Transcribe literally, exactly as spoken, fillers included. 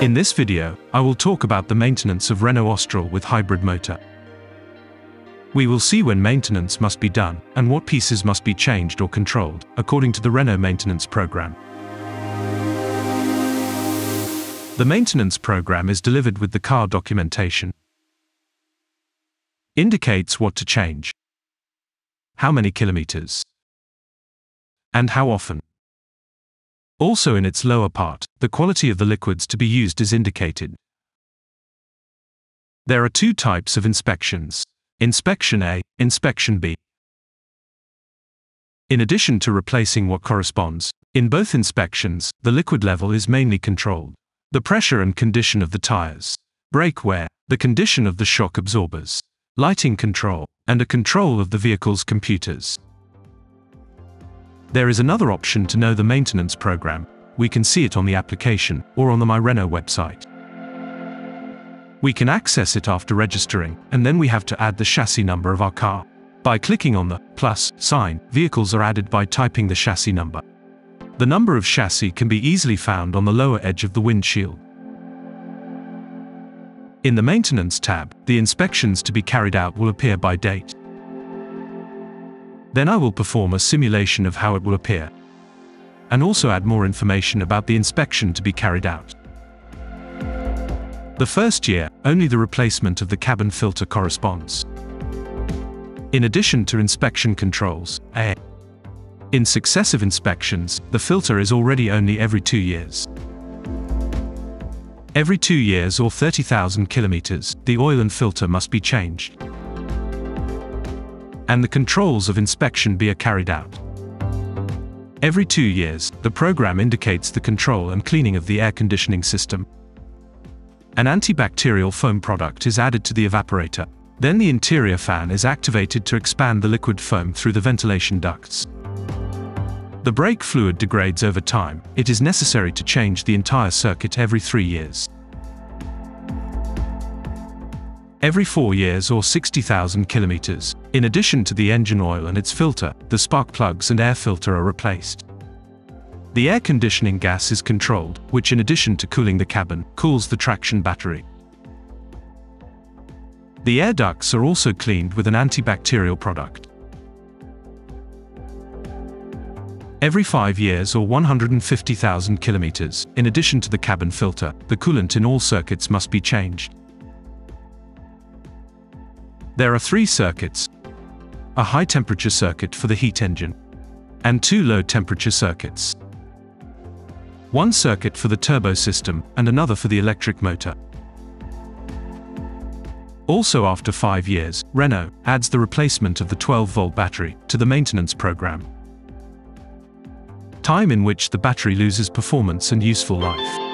In this video, I will talk about the maintenance of Renault Austral with hybrid motor. We will see when maintenance must be done, and what pieces must be changed or controlled, according to the Renault maintenance program. The maintenance program is delivered with the car documentation. Indicates what to change, how many kilometers, and how often. Also in its lower part, the quality of the liquids to be used is indicated. There are two types of inspections: Inspection A, Inspection B. In addition to replacing what corresponds, in both inspections, the liquid level is mainly controlled. The pressure and condition of the tires, brake wear, the condition of the shock absorbers, lighting control, and a control of the vehicle's computers. There is another option to know the maintenance program. We can see it on the application, or on the My Renault website. We can access it after registering, and then we have to add the chassis number of our car. By clicking on the plus sign, vehicles are added by typing the chassis number. The number of chassis can be easily found on the lower edge of the windshield. In the Maintenance tab, the inspections to be carried out will appear by date. Then I will perform a simulation of how it will appear, and also add more information about the inspection to be carried out. The first year, only the replacement of the cabin filter corresponds. In addition to inspection controls, A. In successive inspections, the filter is already only every two years. Every two years or thirty thousand kilometers, the oil and filter must be changed, and the controls of inspection be carried out. Every two years, the program indicates the control and cleaning of the air conditioning system. An antibacterial foam product is added to the evaporator. Then the interior fan is activated to expand the liquid foam through the ventilation ducts. The brake fluid degrades over time. It is necessary to change the entire circuit every three years. Every four years or sixty thousand kilometers, in addition to the engine oil and its filter, the spark plugs and air filter are replaced. The air conditioning gas is controlled, which in addition to cooling the cabin, cools the traction battery. The air ducts are also cleaned with an antibacterial product. Every five years or one hundred fifty thousand kilometers, in addition to the cabin filter, the coolant in all circuits must be changed. There are three circuits: a high-temperature circuit for the heat engine, and two low-temperature circuits. One circuit for the turbo system, and another for the electric motor. Also after five years, Renault adds the replacement of the twelve volt battery to the maintenance program. Time in which the battery loses performance and useful life.